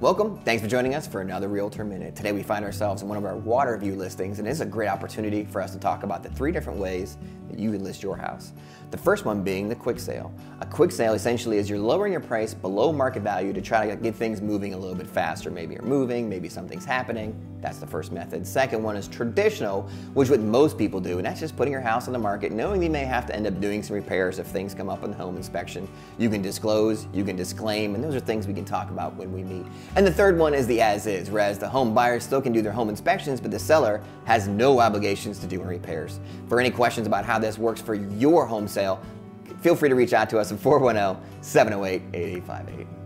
Welcome, thanks for joining us for another Realtor Minute. Today we find ourselves in one of our water view listings, and it's a great opportunity for us to talk about the 3 different ways that you can list your house. The first one being the quick sale. A quick sale essentially is you're lowering your price below market value to try to get things moving a little bit faster. Maybe you're moving, maybe something's happening. That's the first method. Second one is traditional, which what most people do, and that's just putting your house on the market, knowing you may have to end up doing some repairs if things come up in the home inspection. You can disclose, you can disclaim, and those are things we can talk about when we meet. And the third one is the as-is, whereas the home buyer still can do their home inspections, but the seller has no obligations to do any repairs. For any questions about how this works for your home sale, feel free to reach out to us at 410-708-8858.